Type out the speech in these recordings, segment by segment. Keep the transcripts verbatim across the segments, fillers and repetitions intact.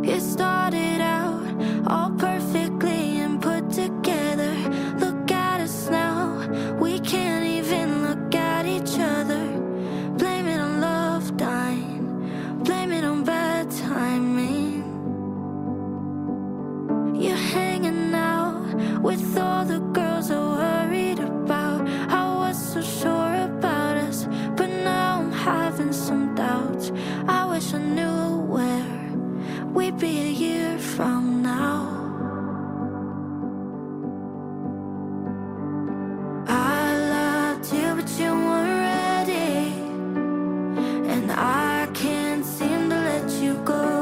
It started out all perfectly and put together. Look at us now, we can't even look at each other. Blame it on love dying, blame it on bad timing. You're hanging out with all the girls I worried about. I was so sure about us, but now I'm having some doubts. I wish I knew where we'd be a year from now. I loved you, but you weren't ready, and I can't seem to let you go.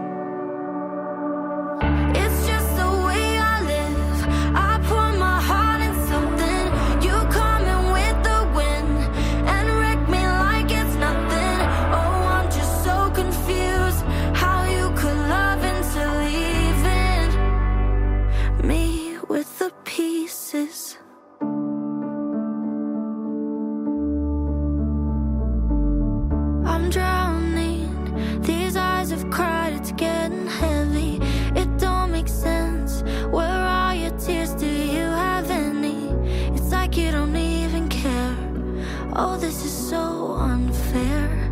It's just the way I live. I pour my heart in something. You come in with the wind and wreck me like it's nothing. Oh, I'm just so confused how you could love into leaving me with the pieces. I'm drowning. These eyes have cried, it's getting heavy. It don't make sense. Where are your tears? Do you have any? It's like you don't even care. Oh, this is so unfair.